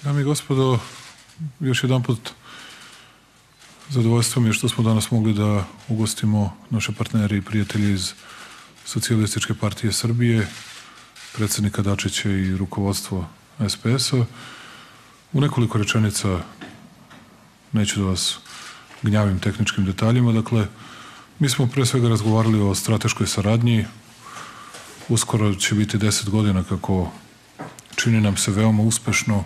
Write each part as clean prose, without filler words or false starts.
Dame i gospodo, još jedan put zadovoljstvo mi je što smo danas mogli da ugostimo naše partnere i prijatelje iz Socijalističke partije Srbije, predsednika Dačića i rukovodstvo SPS-a. U nekoliko rečenica, neću da vas gnjavim tehničkim detaljima, dakle, mi smo pre svega razgovarali o strateškoj saradnji. Uskoro će biti 10 godina kako čini nam se veoma uspešno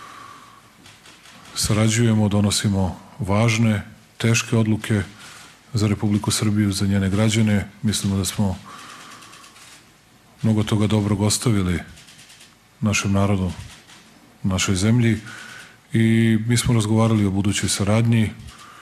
sarađujemo, donosimo važne, teške odluke za Republiku Srbiju, za njene građane. Mislimo da smo mnogo toga dobrog ostavili našem narodu, našoj zemlji i mi smo razgovarali o budućoj saradnji,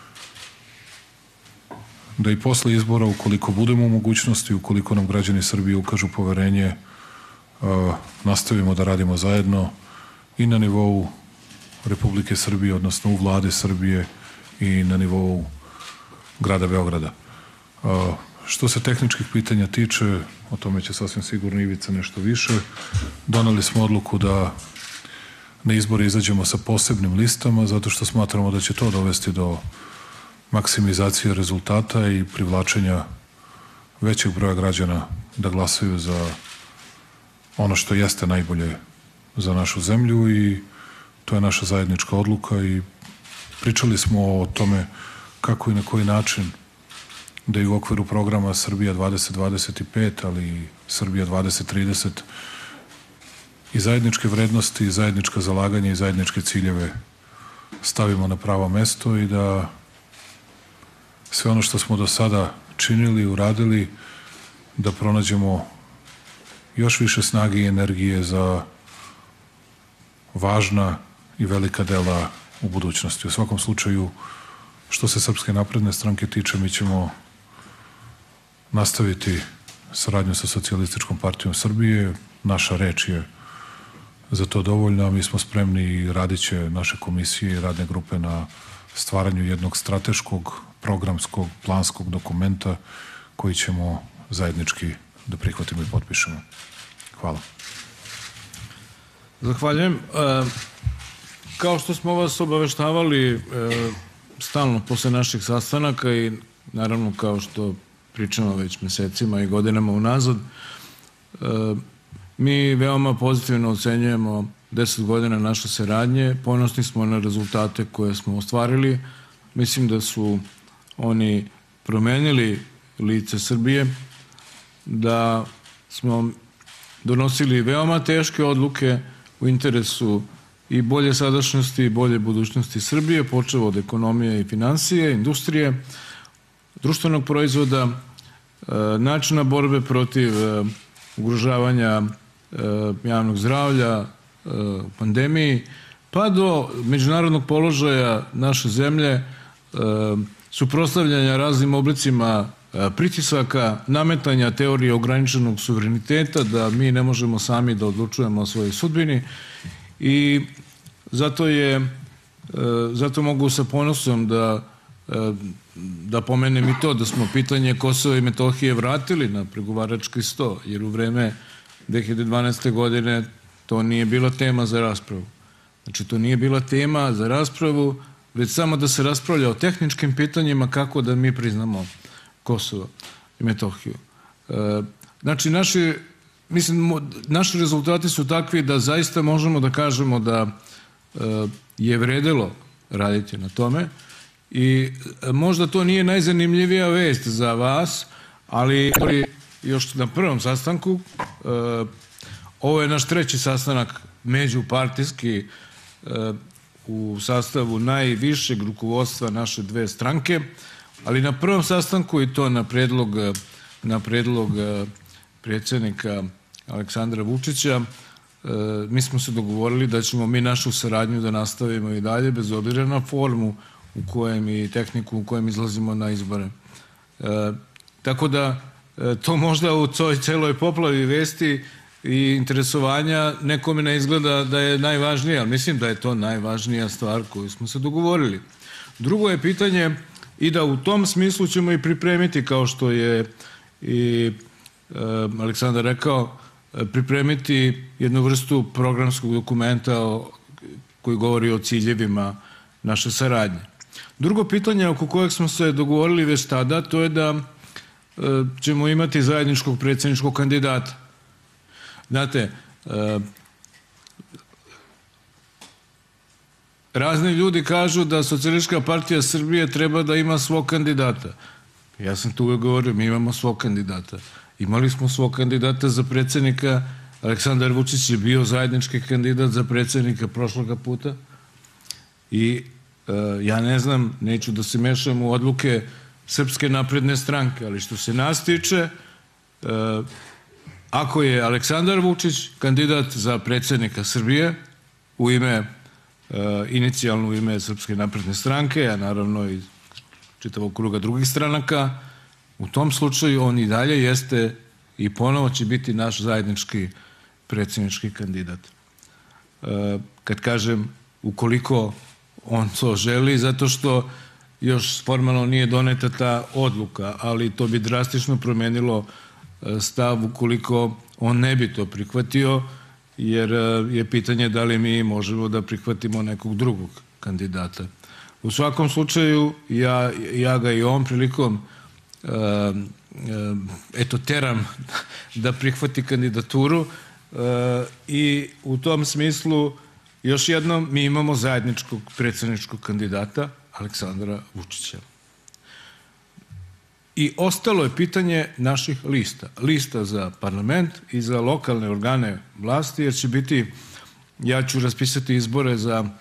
da i posle izbora, ukoliko budemo u mogućnosti, ukoliko nam građani Srbije ukažu poverenje, nastavimo da radimo zajedno i na nivou Republike Srbije, odnosno u vlade Srbije i na nivou grada Beograda. Što se tehničkih pitanja tiče, o tome će sasvim sigurno Ivica nešto više. Doneli smo odluku da na izbore izađemo sa posebnim listama, zato što smatramo da će to dovesti do maksimizacije rezultata i privlačenja većeg broja građana da glasaju za ono što jeste najbolje za našu zemlju i to je naša zajednička odluka i pričali smo o tome kako i na koji način da i u okviru programa Srbija 2025, ali i Srbija 2030 i zajedničke vrednosti, i zajednička zalaganja i zajedničke ciljeve stavimo na pravo mesto i da sve ono što smo do sada činili, uradili, da pronađemo još više snage i energije za važna i velika dela u budućnosti. U svakom slučaju, što se Srpske napredne stranke tiče, mi ćemo nastaviti saradnju sa Socijalističkom partijom Srbije. Naša reč je za to dovoljna, a mi smo spremni i radit će naše komisije i radne grupe na stvaranju jednog strateškog, programskog, planskog dokumenta koji ćemo zajednički da prihvatimo i potpišemo. Hvala. Zahvaljujem. Kao što smo vas obaveštavali stalno posle naših sastanaka i naravno kao što pričamo već mesecima i godinama unazad, mi veoma pozitivno ocenjujemo 10 godina naše saradnje. Ponosni smo na rezultate koje smo ostvarili. Mislim da su oni promenili lice Srbije, da smo donosili veoma teške odluke u interesu i bolje sadašnjosti i bolje budućnosti Srbije, počeo od ekonomije i finansije, industrije, društvenog proizvoda, načina borbe protiv ugrožavanja javnog zdravlja, pandemiji, pa do međunarodnog položaja naše zemlje, suprotstavljanja raznim oblicima pritisaka, nametanja teorije ograničenog suvereniteta, da mi ne možemo sami da odlučujemo o svojoj sudbini i zato mogu sa ponosom da pomenem i to da smo pitanje Kosova i Metohije vratili na pregovarački sto, jer u vreme 2012. godine to nije bila tema za raspravu. Znači, to nije bila tema za raspravu, već samo da se raspravlja o tehničkim pitanjima kako da mi priznamo Kosovo i Metohiju. Znači, naši rezultati su takvi da zaista možemo da kažemo da je vredelo raditi na tome i možda to nije najzanimljivija vest za vas, ali još na prvom sastanku, ovo je naš treći sastanak međupartijski u sastavu najvišeg rukovodstva naše dve stranke, ali na prvom sastanku i to na predlog predsjednika Aleksandra Vučića, mi smo se dogovorili da ćemo mi našu saradnju da nastavimo i dalje, bez obzira na formu u kojem i tehniku u kojem izlazimo na izbore. Tako da to možda u toj celoj poplavi vesti i interesovanja nekome ne izgleda da je najvažnije, ali mislim da je to najvažnija stvar koju smo se dogovorili. Drugo je pitanje i da u tom smislu ćemo i pripremiti, kao što je i Aleksandar rekao, pripremiti jednu vrstu programskog dokumenta koji govori o ciljevima naše saradnje. Drugo pitanje oko kojeg smo se dogovorili već tada, to je da ćemo imati zajedničkog predsjedničkog kandidata. Znate, razni ljudi kažu da Socijalistička partija Srbije treba da ima svog kandidata. Ja sam tu uvek govorio, mi imamo svog kandidata. Imali smo svog kandidata za predsjednika, Aleksandar Vučić je bio zajednički kandidat za predsjednika prošloga puta i ja ne znam, neću da se mešam u odluke Srpske napredne stranke, ali što se nas tiče, ako je Aleksandar Vučić kandidat za predsjednika Srbije u ime, inicijalno u ime Srpske napredne stranke, a naravno i čitavog kruga drugih stranaka, u tom slučaju on i dalje jeste i ponovo će biti naš zajednički predsjednički kandidat. Kad kažem ukoliko on to želi, zato što još formalno nije doneta ta odluka, ali to bi drastično promenilo stav ukoliko on ne bi to prihvatio, jer je pitanje da li mi možemo da prihvatimo nekog drugog kandidata. U svakom slučaju, ja ga i ovom prilikom teram da prihvati kandidaturu i u tom smislu još jednom mi imamo zajedničkog predsjedničkog kandidata Aleksandra Vučića. I ostalo je pitanje naših lista. Lista za parlament i za lokalne organe vlasti, jer će biti, ja ću raspisati izbore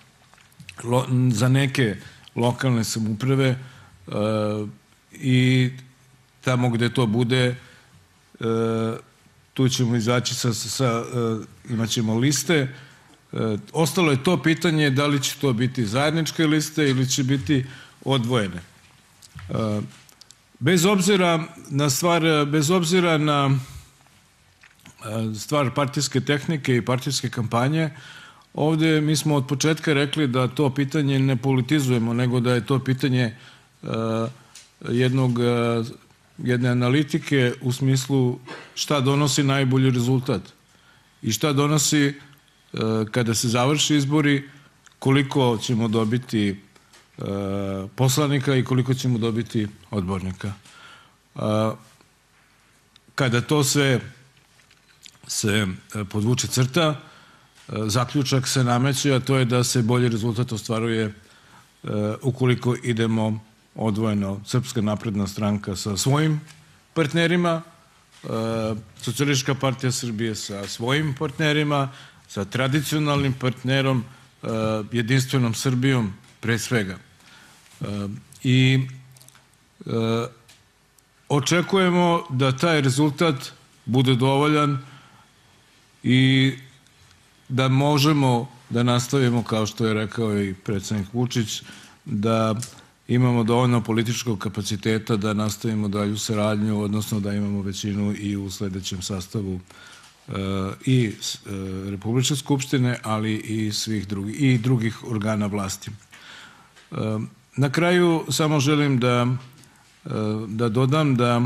za neke lokalne samouprave i tamo gde to bude, tu ćemo izaći imat ćemo liste. Ostalo je to pitanje da li će to biti zajedničke liste ili će biti odvojene. Bez obzira na stvar partijske tehnike i partijske kampanje, ovde mi smo od početka rekli da to pitanje ne politizujemo, nego da je to pitanje jedne analitike u smislu šta donosi najbolji rezultat i šta donosi kada se završi izbori, koliko ćemo dobiti poslanika i koliko ćemo dobiti odbornika. Kada to sve se podvuče crta, zaključak se nameće, a to je da se bolji rezultat ostvaruje ukoliko idemo odvojeno. Srpska napredna stranka sa svojim partnerima, Socijalistička partija Srbije sa svojim partnerima, sa tradicionalnim partnerom, Jedinstvenom Srbijom pre svega. I očekujemo da taj rezultat bude dovoljan i da možemo da nastavimo, kao što je rekao i predsjednik Vučić, da imamo dovoljno političkog kapaciteta da nastavimo dalju saradnju, odnosno da imamo većinu i u sledećem sastavu i Republičke skupštine, ali i svih drugih organa vlasti. Na kraju samo želim da dodam da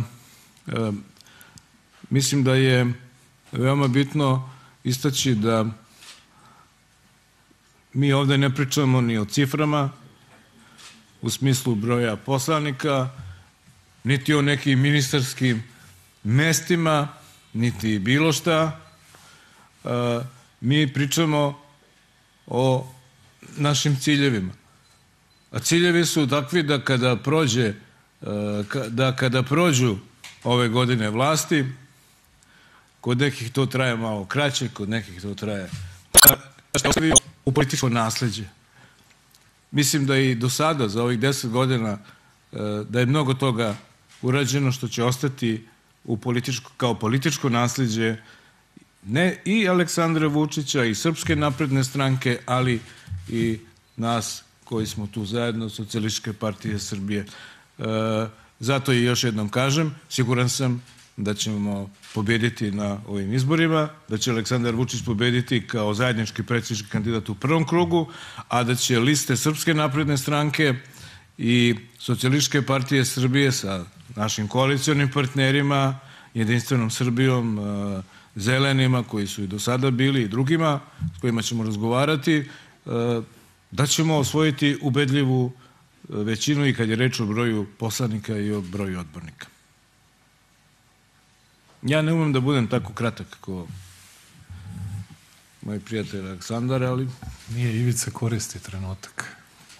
mislim da je veoma bitno istaći da mi ovde ne pričamo ni o ciframa u smislu broja poslanika, niti o nekim ministarskim mestima, niti bilo šta. Mi pričamo o našim ciljevima. A ciljevi su takvi da kada prođu ove godine vlasti, kod nekih to traje malo kraće, kod nekih to traje u političko nasleđe. Mislim da i do sada, za ovih 10 godina, da je mnogo toga urađeno što će ostati kao političko nasleđe ne i Aleksandra Vučića i Srpske napredne stranke, ali i nas koji smo tu zajedno, Socijalističke partije Srbije. Zato i još jednom kažem, siguran sam da ćemo pobediti na ovim izborima, da će Aleksandar Vučić pobediti kao zajednički predsjednički kandidat u prvom krugu, a da će liste Srpske napredne stranke i Socijalističke partije Srbije sa našim koalicionim partnerima, Jedinstvenom Srbijom, Zelenima, koji su i do sada bili, i drugima s kojima ćemo razgovarati, da ćemo osvojiti ubedljivu većinu i kad je reč o broju poslanika i o broju odbornika. Ja ne umem da budem tako kratak kao moj prijatelj Aleksandar, ali... Nije, Ivica koristi trenutak.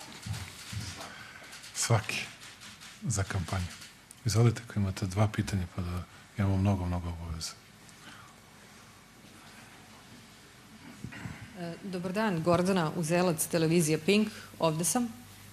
Svaki. Za kampanju. Izvolite ako imate 2 pitanja, pa da imamo mnogo obaveza. Dobar dan, Gordana Uzelac, televizija Pink, ovde sam.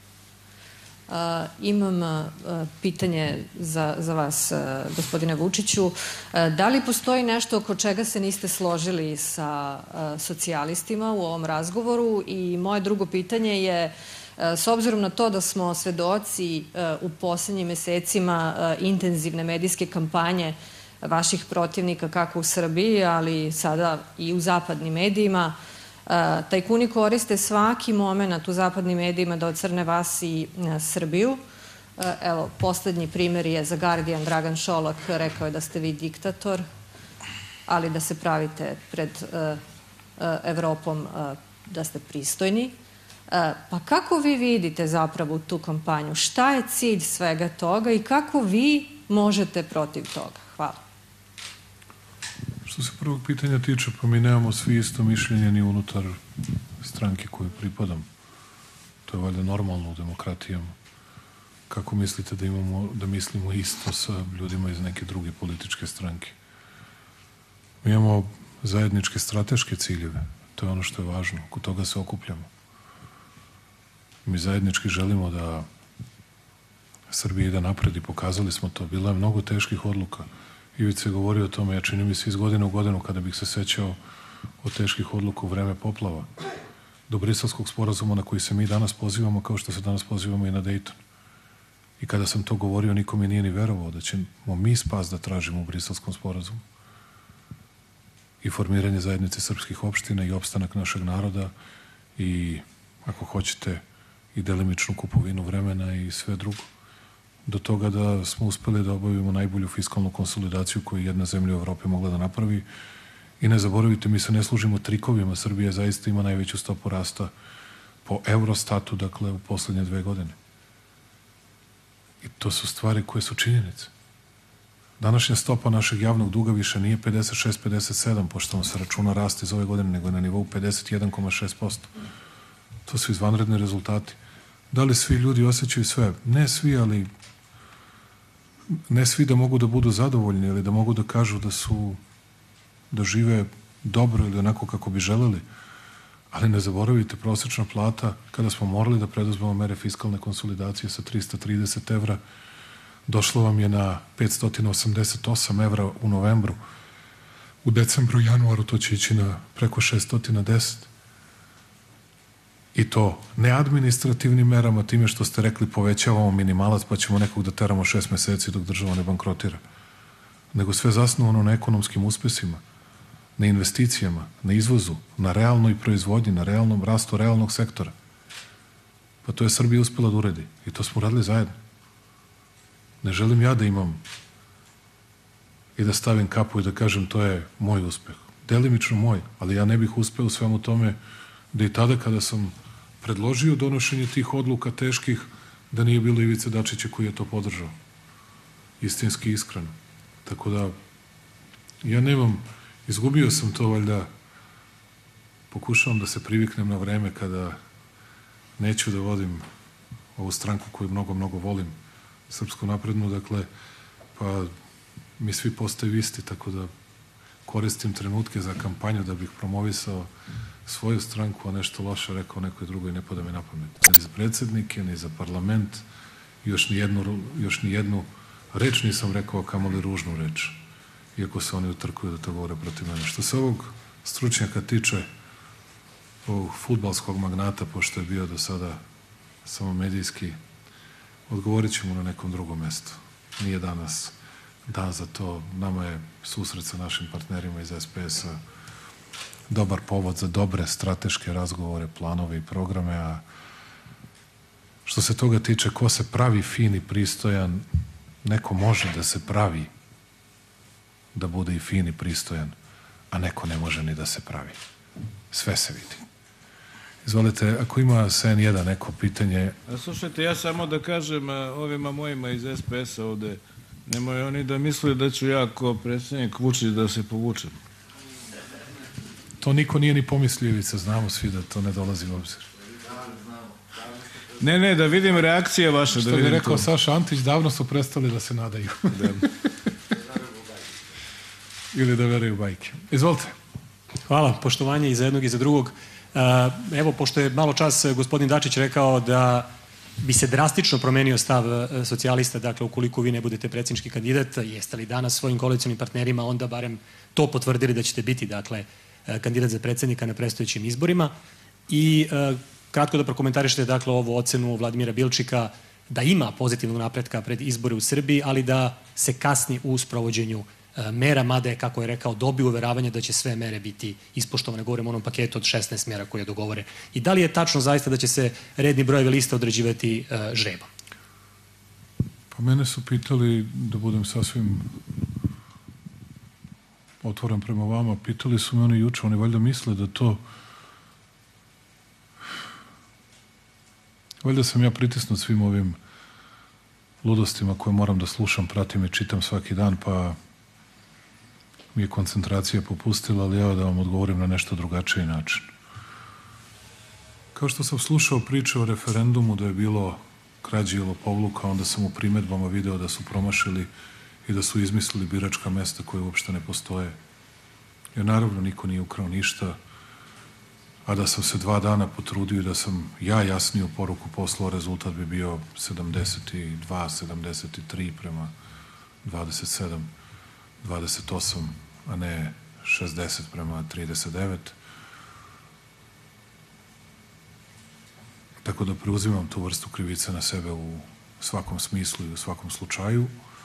Imam pitanje za vas, gospodine Vučiću. Da li postoji nešto oko čega se niste složili sa socijalistima u ovom razgovoru? I moje drugo pitanje je, s obzirom na to da smo svedoci u poslednjim mesecima intenzivne medijske kampanje vaših protivnika kako u Srbiji, ali sada i u zapadnim medijima, tajkuni koriste svaki moment u zapadnim medijima da ocrne vas i Srbiju. Evo, poslednji primer je za Guardian, Dragan Šolak rekao je da ste vi diktator, ali da se pravite pred Evropom da ste pristojni. Pa kako vi vidite zapravo tu kampanju? Šta je cilj svega toga i kako vi možete protiv toga? Hvala. Što se prvog pitanja tiče, pa mi nemamo svi isto mišljenje ni unutar stranke koju pripadam. To je valjda normalno u demokratijama. Kako mislite da mislimo isto sa ljudima iz neke druge političke stranke? Mi imamo zajedničke strateške ciljeve. To je ono što je važno. Oko toga se okupljamo. Mi zajednički želimo da Srbija ide napred i pokazali smo to. Bilo je mnogo teških odluka. Ivica je govorio o tome, ja čini mi se iz godine u godinu kada bih se sećao od teških odluka u vreme poplava, do Briselskog sporazuma na koji se mi danas pozivamo, kao što se danas pozivamo i na Dejton. I kada sam to govorio, niko mi nije ni verovao da ćemo mi spas da tražimo u Briselskom sporazumu. I formiranje zajednice srpskih opština i opstanak našeg naroda i, ako hoćete, i delimičnu kupovinu vremena i sve drugo. Do toga da smo uspeli da obavimo najbolju fiskalnu konsolidaciju koju jedna zemlja u Evropi mogla da napravi. I ne zaboravite, mi se ne služimo trikovima. Srbija zaista ima najveću stopu rasta po Eurostatu, dakle, u poslednje 2 godine. I to su stvari koje su činjenice. Današnja stopa našeg javnog duga više nije 56-57, pošto se računa rast iz ove godine, nego je na nivou 51,6%. To su izvanredni rezultati. Da li svi ljudi osjećaju sve? Ne svi, ali ne svi da mogu da budu zadovoljni ili da mogu da kažu da žive dobro ili onako kako bi želeli. Ali ne zaboravite, prosečna plata, kada smo morali da preduzmemo mere fiskalne konsolidacije sa 330 evra, došlo vam je na 588 evra u novembru. U decembru i januaru to će ići na preko 610. I to ne administrativnim merama, time što ste rekli povećavamo minimalac pa ćemo nekog da teramo 6 meseci dok država ne bankrotira. Nego sve zasnovano na ekonomskim uspesima, na investicijama, na izvozu, na realnoj proizvodnji, na realnom rastu realnog sektora. Pa to je Srbija uspela da uredi. I to smo radili zajedno. Ne želim ja da imam i da stavim kapu i da kažem to je moj uspeh. Delimično moj, ali ja ne bih uspeo u svemu tome da i tada kada sam predložio donošenje tih odluka teških, da nije bilo Ivice Dačića koji je to podržao. Istinski, iskreno. Tako da, ja nemam, izgubio sam to valjda, pokušavam da se priviknem na vreme kada neću da vodim ovu stranku koju mnogo volim, Srpsku naprednu, dakle, pa mi svi postaju isti, tako da koristim trenutke za kampanju da bih promovisao svoju stranku, a nešto loše rekao nekoj drugoj, ne pada mi na pamet. Ni za predsednike, ni za parlament, još ni jednu reč nisam rekao, kamoli ružnu reč, iako se oni utrkuju da to govore protiv mene. Što se ovog stručnjaka tiče, ovog fudbalskog magnata, pošto je bio do sada samo medijski, odgovorit ćemo na nekom drugom mestu. Nije danas dan za to. Nama je susret sa našim partnerima iz SPS-a dobar povod za dobre strateške razgovore, planove i programe, a što se toga tiče, ko se pravi fin i pristojan, neko može da se pravi da bude i fin i pristojan, a neko ne može ni da se pravi. Sve se vidi. Izvolite, ako ima sa N1 neko pitanje. Slušajte, ja samo da kažem ovima mojima iz SPS-a ovde, nemoj oni da misle da ću ja kao predsjednik Vučić da se povučem. To niko nije ni pomislio, Ivica, znamo svi da to ne dolazi u obzir. Ne, da vidim reakcije vaše. Što bi rekao Saša Antić, davno su prestali da se nadaju. Ili da veruju bajke. Izvolite. Hvala, poštovanje i za jednog i za drugog. Evo, pošto je malo čas gospodin Dačić rekao da bi se drastično promenio stav socijalista, dakle, ukoliko vi ne budete predsjednički kandidat, jeste li danas svojim koalicionim partnerima onda barem to potvrdili da ćete biti, dakle, kandidat za predsjednika na predstojećim izborima? I kratko da prokomentarišete, dakle, ovu ocenu Vladimira Bilčika da ima pozitivnog napretka pred izbore u Srbiji, ali da se kasni u sprovođenju mera, mada je, kako je rekao, dobio uveravanje da će sve mere biti ispoštovane, govorim o onom paketu od 16 mera koje je dogovore. I da li je tačno zaista da će se redni brojevi lista određivati žrebom? Pa mene su pitali, da budem sasvim otvoren prema vama, pitali su me oni juče, oni valjda misle da to... Valjda sam ja pritisnut svim ovim ludostima koje moram da slušam, pratim i čitam svaki dan, pa mi je koncentracija popustila, ali evo da vam odgovorim na nešto drugačiji način. Kao što sam slušao priče o referendumu da je bilo krađi i lopovluka, onda sam u primedbama video da su promašili i da su izmislili biračka mesta koje uopšte ne postoje. Jer naravno niko nije ukrao ništa, a da sam se 2 dana potrudio i da sam ja jasniju poruku poslao, rezultat bi bio 72, 73 prema 27, 28, a ne 60 prema 39. Tako da preuzimam tu vrstu krivice na sebe u svakom smislu i u svakom slučaju.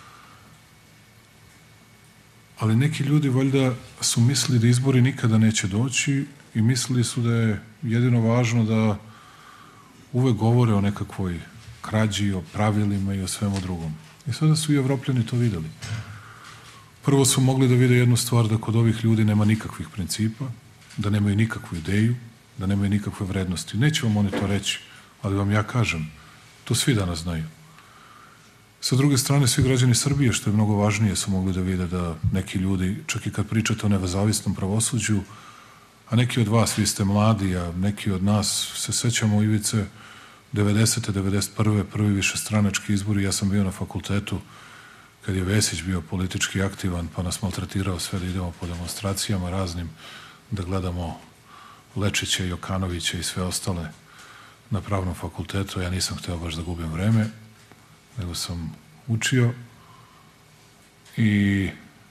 Ali neki ljudi valjda su mislili da izbori nikada neće doći i mislili su da je jedino važno da uvek govore o nekakvoj krađi, o pravilima i o svemu drugom. I sada su i Evropljani to videli. Prvo su mogli da vide jednu stvar, da kod ovih ljudi nema nikakvih principa, da nemaju nikakvu ideju, da nemaju nikakve vrednosti. Neće vam oni to reći, ali vam ja kažem, to svi danas znaju. Sa druge strane, svi građani Srbije, što je mnogo važnije, su mogli da vide da neki ljudi, čak i kad pričate o nezavisnom pravosuđu, a neki od vas, vi ste mladi, a neki od nas se sećamo Ivice 90. 91. prvi višestranački izbori, ja sam bio na fakultetu kad je Vesić bio politički aktivan, pa nas maltretirao sve da idemo po demonstracijama raznim, da gledamo Lečića, Jokanovića i sve ostale na pravnom fakultetu. Ja nisam hteo baš da gubim vreme, nego sam učio i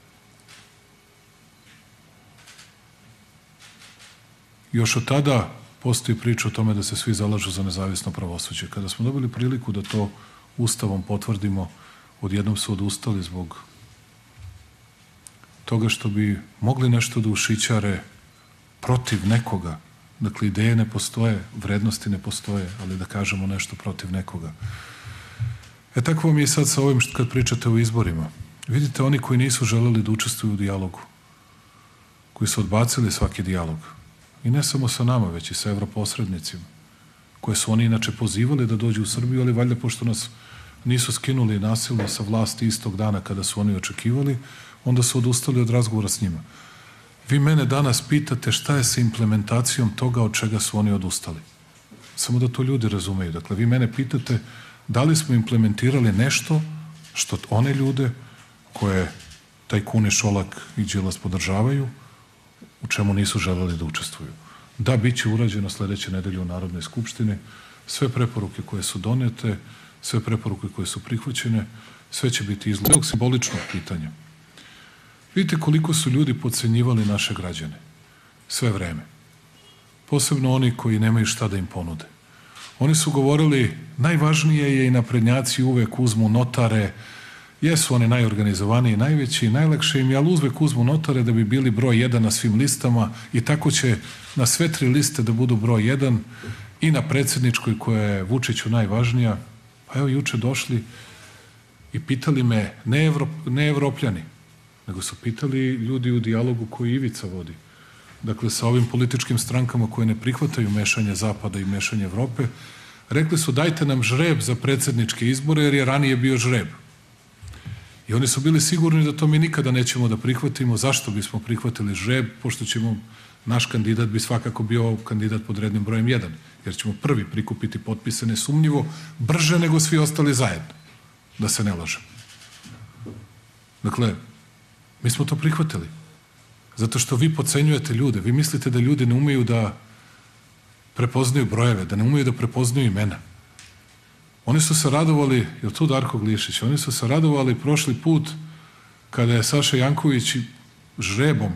još od tada postoji priča o tome da se svi zalažu za nezavisno pravosuđe. Kada smo dobili priliku da to Ustavom potvrdimo, odjednom su odustali zbog toga što bi mogli nešto da ušićare protiv nekoga. Dakle, ideje ne postoje, vrednosti ne postoje, ali da kažemo nešto protiv nekoga. Tako vam je sad sa ovim kad pričate o izborima. Vidite, oni koji nisu želeli da učestvuju u dijalogu, koji su odbacili svaki dijalog, i ne samo sa nama, već i sa evroposrednicima, koje su oni inače pozivali da dođu u Srbiju, ali valjda pošto nas nisu skinuli nasilno sa vlasti istog dana kada su oni očekivali, onda su odustali od razgovora s njima. Vi mene danas pitate šta je sa implementacijom toga od čega su oni odustali. Samo da to ljudi razumeju. Dakle, vi mene pitate da li smo implementirali nešto što one ljude koje tajkuni Šolak i Đilas podržavaju, u čemu nisu želeli da učestvuju. Da, bit će urađeno sledeće nedelje u Narodnoj skupštini. Sve preporuke koje su donete, sve preporuke koje su prihvaćene, sve će biti izloženo. Sve simboličnog pitanja. Vidite koliko su ljudi podcenjivali naše građane. Sve vreme. Posebno oni koji nemaju šta da im ponude. Oni su govorili, najvažnije je i naprednjaci uvek uzmu notare, jesu oni najorganizovaniji, najveći, najlakše im je, ali uvek uzmu notare da bi bili broj 1 na svim listama i tako će na sve 3 liste da budu broj 1 i na predsjedničkoj koja je Vučiću najvažnija. Pa evo juče došli i pitali me, ne Evropljani, nego su pitali ljudi u dijalogu koji Ivica vodi. dakle sa ovim političkim strankama koje ne prihvataju mešanje Zapada i mešanje Evrope, rekli su dajte nam žreb za predsjedničke izbore jer je ranije bio žreb. I oni su bili sigurni da to mi nikada nećemo da prihvatimo. Zašto bismo prihvatili žreb? Pošto ćemo, naš kandidat bi svakako bio kandidat pod rednim brojem 1, jer ćemo prvi prikupiti potpise nesumnjivo brže nego svi ostali zajedno. Da se ne lažemo. Dakle, mi smo to prihvatili. Zato što vi podcenjujete ljude. Vi mislite da ljudi ne umeju da prepoznaju brojeve, da ne umeju da prepoznaju imena. Oni su se radovali, je li tu Darko Glišić, oni su se radovali prošli put kada je Saša Janković žrebom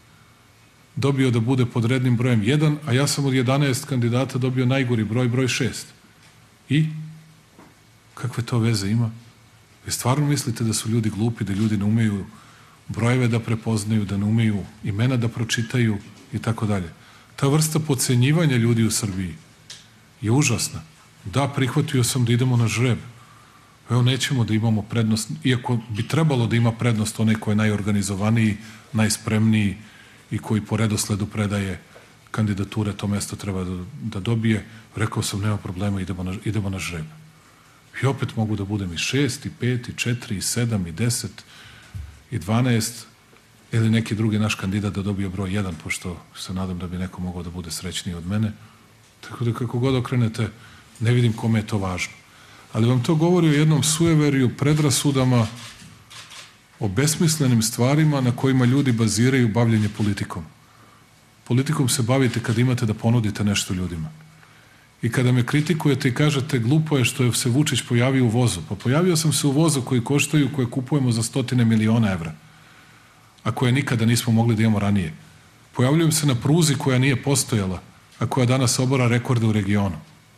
dobio da bude pod rednim brojem 1, a ja sam od 11 kandidata dobio najgori broj, broj 6. I? Kakve to veze ima? Vi stvarno mislite da su ljudi glupi, da ljudi ne umeju brojeve da prepoznaju, da ne umeju imena da pročitaju i tako dalje. Ta vrsta podcenjivanja ljudi u Srbiji je užasna. Da, prihvatio sam da idemo na žreb. Evo, nećemo da imamo prednost, iako bi trebalo da ima prednost onaj ko je najorganizovaniji, najspremniji i koji po redosledu predaje kandidature, to mesto treba da dobije. Rekao sam, nema problema, idemo na žreb. I opet mogu da budem i 6, i 5, i 4, i 7, i 10, i 12, ili neki drugi naš kandidat da dobije broj 1, pošto se nadam da bi neko mogao da bude srećniji od mene. Tako da kako god okrenete, ne vidim kome je to važno. Ali vam to govori o jednom sujeveriju, predrasudama, o besmislenim stvarima na kojima ljudi baziraju bavljenje politikom. Politikom se bavite kada imate da ponudite nešto ljudima. I kada me kritikujete i kažete glupo je što je se Vučić pojavio u vozu. Pa pojavio sam se u vozu koji koštaju, koje kupujemo za 100 miliona evra, a koje nikada nismo mogli da imamo ranije. Pojavljujem se na pruzi koja nije postojala, a koja danas obora rekorde u regionu.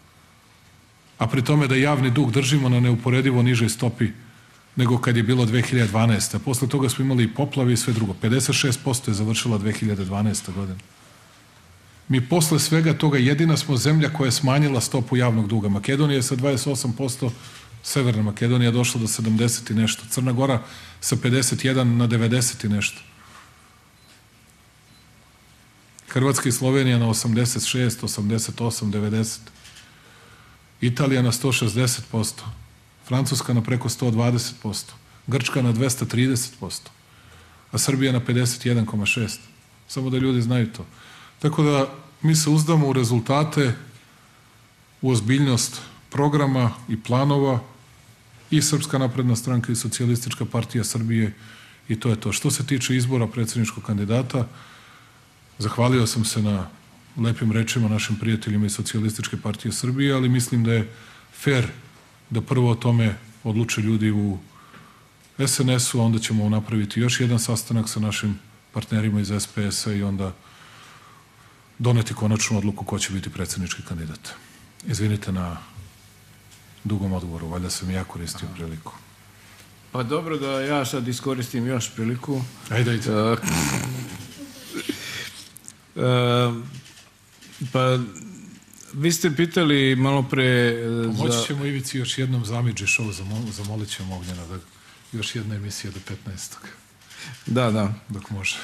A pri tome da javni dug držimo na neuporedivo nižoj stopi nego kad je bilo 2012. A posle toga smo imali i poplave i sve drugo. 56% je završila 2012. godina. Mi posle svega toga jedina smo zemlja koja je smanjila stopu javnog duga. Makedonija je sa 28%, Severna Makedonija došla do 70 i nešto. Crna Gora sa 51 na 90 i nešto. Hrvatska i Slovenija na 86, 88, 90. Italija na 160%. Francuska na preko 120%. Grčka na 230%. A Srbija na 51,6%. Samo da ljudi znaju to. Tako da mi se uzdamo u rezultate, u ozbiljnost programa i planova i Srpska napredna stranka i Socijalistička partija Srbije i to je to. Što se tiče izbora predsjedničkog kandidata, zahvalio sam se na lepim rečima našim prijateljima iz Socijalističke partije Srbije, ali mislim da je fair da prvo o tome odluče ljudi u SNS-u, a onda ćemo napraviti još jedan sastanak sa našim partnerima iz SPS-a i onda doneti konačnu odluku ko će biti predsjednički kandidat. Izvinite na dugom odgovoru, valjda sam i ja koristio priliku. Pa dobro da ja sad iskoristim još priliku. Ajde. Pa vi ste pitali malo pre... Pomoći ćemo Ivici još jednom zamidži show, zamolit ćemo Ognjena da još jedna emisija do 15. Da. Dok može.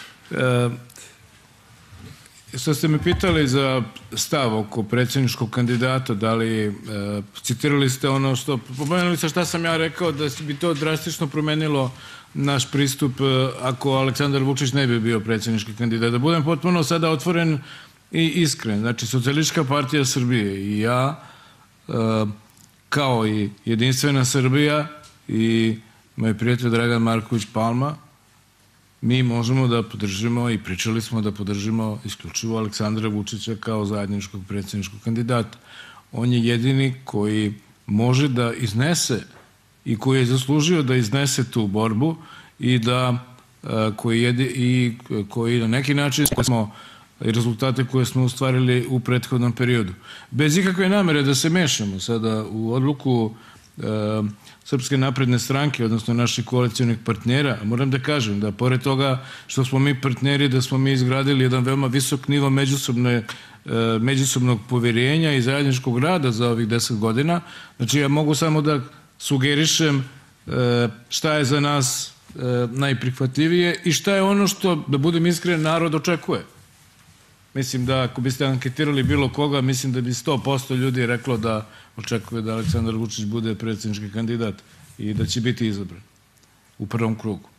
Što ste me pitali za stav oko predsjedničkog kandidata, da li citirali ste ono što, pomenuli ste šta sam ja rekao, da bi to drastično promenilo naš pristup ako Aleksandar Vučić ne bi bio predsjednički kandidat. Da budem potpuno sada otvoren i iskren. Znači, Socijalistička partija Srbije i ja, kao i Jedinstvena Srbija i moj prijatelj Dragan Marković Palma, mi možemo da podržimo i pričali smo da podržimo isključivo Aleksandra Vučića kao zajedničkog predsjedničkog kandidata. On je jedini koji može da iznese i koji je zaslužio da iznese tu borbu i da koji na neki način smo i rezultate koje smo ostvarili u prethodnom periodu. Bez ikakve namere da se mešamo sada u odluku Srpske napredne stranke, odnosno naših koalicionih partnera, moram da kažem da pored toga što smo mi partneri, da smo mi izgradili jedan veoma visok nivo međusobnog poverenja i zajedničkog rada za ovih 10 godina. Znači, ja mogu samo da sugerišem šta je za nas najprihvatljivije i šta je ono što, da budem iskren, narod očekuje. mislim da ako biste anketirali bilo koga, mislim da bi 100% ljudi reklo da očekuje da Aleksandar Vučić bude predsjednički kandidat i da će biti izabran u prvom krugu.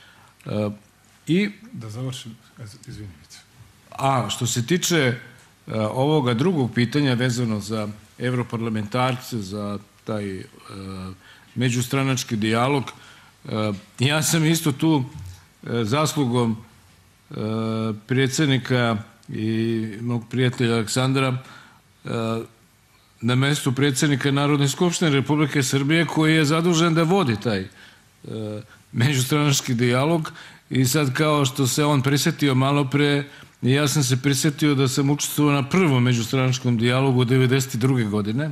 I da završim, izvinite. A što se tiče ovoga drugog pitanja vezano za evroparlamentarce, za taj međustranački dijalog, ja sam isto tu zaslugom predsjednika i mog prijatelja Aleksandra na mestu predsjednika Narodne skupštine Republike Srbije, koji je zadužen da vodi taj međustranački dijalog, i sad kao što se on prisjetio malo pre, ja sam se prisjetio da sam učestvovao na prvom međustranačkom dijalogu 1992. godine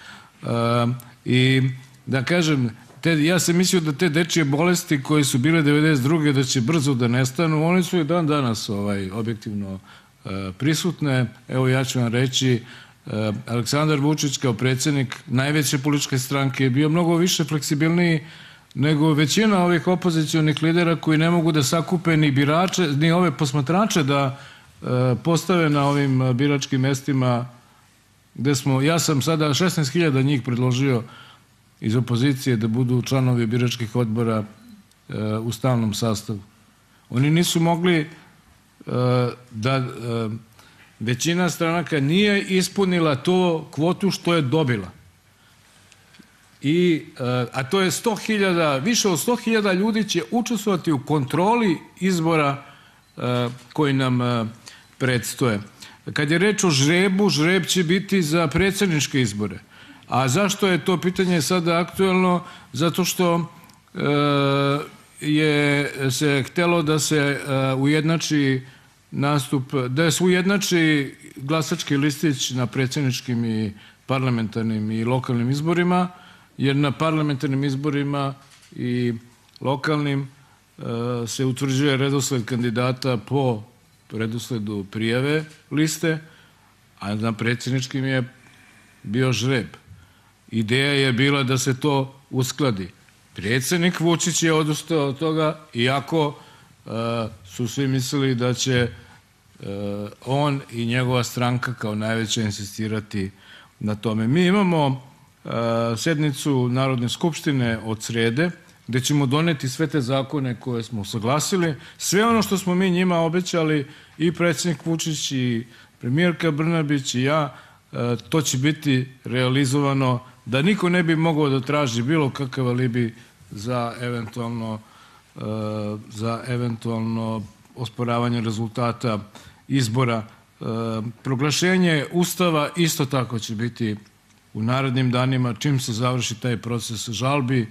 i da kažem, ja sam mislio da te dečije bolesti koje su bile 1992. da će brzo da nestanu, one su i dan danas objektivno prisutne. Evo ja ću vam reći, Aleksandar Vučić kao predsjednik najveće političke stranke je bio mnogo više fleksibilniji nego većina ovih opozicionih lidera koji ne mogu da sakupe ni birače, ni ove posmatrače da postave na ovim biračkim mestima gde smo, ja sam sada 16.000 njih predložio iz opozicije da budu članovi biračkih odbora u stalnom sastavu. Oni nisu mogli da većina stranaka nije ispunila to kvotu što je dobila. A to je 100.000, više od 100.000 ljudi će učestvovati u kontroli izbora koji nam predstoje. Kad je reč o žrebu, žreb će biti za predsjedničke izbore. A zašto je to pitanje sada aktuelno? Zato što je se htelo da se ujednači nastup, da se ujednači glasački listić na predsjedničkim i parlamentarnim i lokalnim izborima, jer na parlamentarnim izborima i lokalnim se utvrđuje redosled kandidata po redosledu prijave liste, a na predsjedničkim je bio žreb. Ideja je bila da se to uskladi. Predsjednik Vučić je odustao od toga, iako su svi mislili da će on i njegova stranka kao najveća insistirati na tome. Mi imamo sednicu Narodne skupštine od srede, gde ćemo doneti sve te zakone koje smo usaglasili. Sve ono što smo mi njima obećali, i predsjednik Vučić i premijerka Brnabić i ja, to će biti realizovano, da niko ne bi mogao da traži bilo kakav alibi za eventualno osporavanje rezultata izbora. Proglašenje Ustava isto tako će biti u narednim danima, čim se završi taj proces žalbi,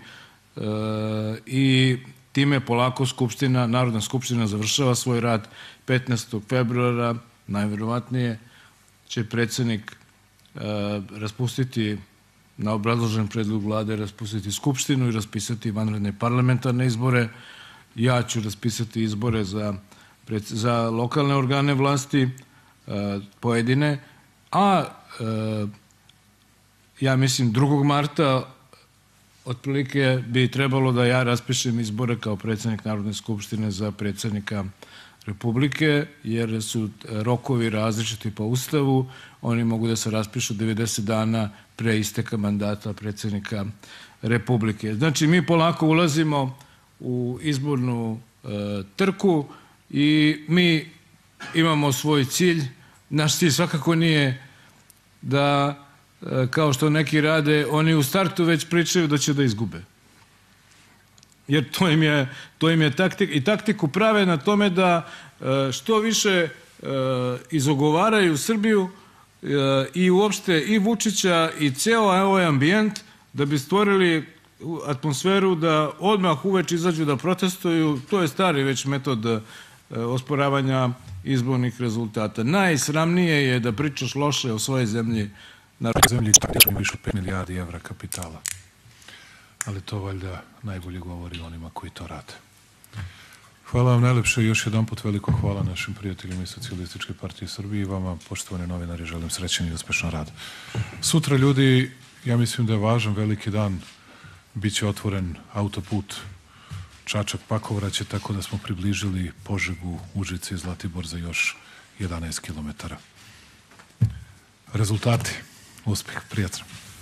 i time polako Narodna skupština završava svoj rad. 15. februara najverovatnije će predsjednik raspustiti, na obrazložen predlog vlade, raspustiti skupštinu i raspisati vanredne parlamentarne izbore. Ja ću raspisati izbore za lokalne organe vlasti pojedine, a ja mislim 2. marta otprilike bi trebalo da ja raspišem izbore kao predsjednik Narodne skupštine za predsjednika Republike, jer su rokovi različiti po Ustavu. Oni mogu da se raspišu 90 dana pre isteka mandata predsjednika Republike. Znači, mi polako ulazimo u izbornu trku i mi imamo svoj cilj. Naš cilj svakako nije da, kao što neki rade, oni u startu već pričaju da će da izgube. Jer to im je taktika, i taktiku prave na tome da što više izogovaraju Srbiju i uopšte i Vučića i ceo ovaj ambijent, da bi stvorili atmosferu da odmah uveče izađu da protestuju. To je stari već metod osporavanja izbornih rezultata. Najsramnije je da pričaš loše o svojoj zemlji. Na zemlji je više 5 milijardi evra kapitala. Ali to valjda najbolje govori onima koji to rade. Hvala vam najlepše i još jedan put veliko hvala našim prijateljima iz Socijalističke partije Srbije i vama, poštovani novinari, želim srećan i uspešan rad. Sutra, ljudi, ja mislim da je važan veliki dan. Biće otvoren autoput Čačak-Pakovraće, tako da smo približili Požegu, Užice i Zlatibor za još 11 kilometara. Rezultati, uspeh, prijatno.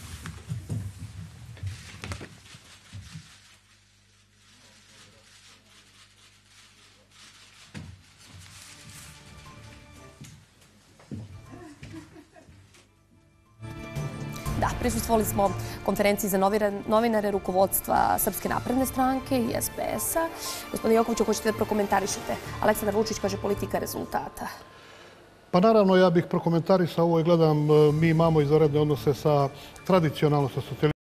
Da, prisustvovali smo konferenciji za novinare rukovodstva Srpske napredne stranke i SPS-a. Gospodine Jokoviću, hoćete da prokomentarišete? Aleksandar Vučić kaže politika rezultata. Pa naravno, ja bih prokomentarisao ovo i gledam, mi imamo izvanredne odnose tradicionalno sa socijalistima.